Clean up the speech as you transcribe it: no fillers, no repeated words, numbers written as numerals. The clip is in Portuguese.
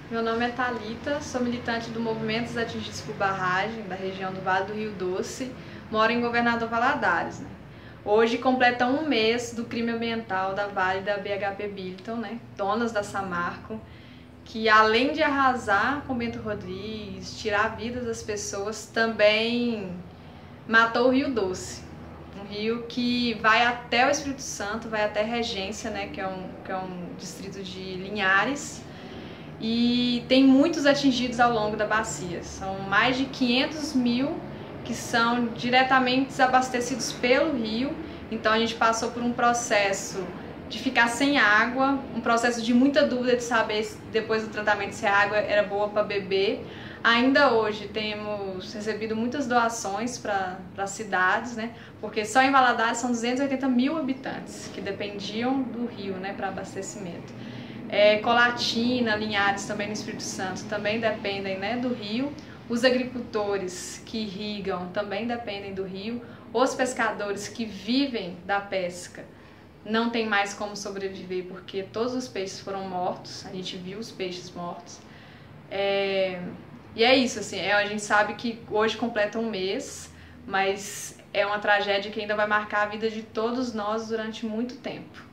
Meu nome é Thalita, sou militante do Movimento dos Atingidos por Barragem, da região do Vale do Rio Doce, moro em Governador Valadares. Hoje completa um mês do crime ambiental da Vale da BHP Billiton, donas da Samarco, que além de arrasar com Bento Rodrigues, tirar a vida das pessoas, também matou o Rio Doce. Um rio que vai até o Espírito Santo, vai até Regência, que é um distrito de Linhares, e tem muitos atingidos ao longo da bacia. São mais de 500 mil que são diretamente desabastecidos pelo rio. Então a gente passou por um processo de ficar sem água, um processo de muita dúvida de saber depois do tratamento se a água era boa para beber. Ainda hoje temos recebido muitas doações para as cidades, porque só em Valadares são 280 mil habitantes que dependiam do rio para abastecimento. Colatina, Linhares, também no Espírito Santo, também dependem do rio. Os agricultores que irrigam também dependem do rio. Os pescadores que vivem da pesca não tem mais como sobreviver porque todos os peixes foram mortos, a gente viu os peixes mortos. E é isso, assim, a gente sabe que hoje completa um mês, mas é uma tragédia que ainda vai marcar a vida de todos nós durante muito tempo.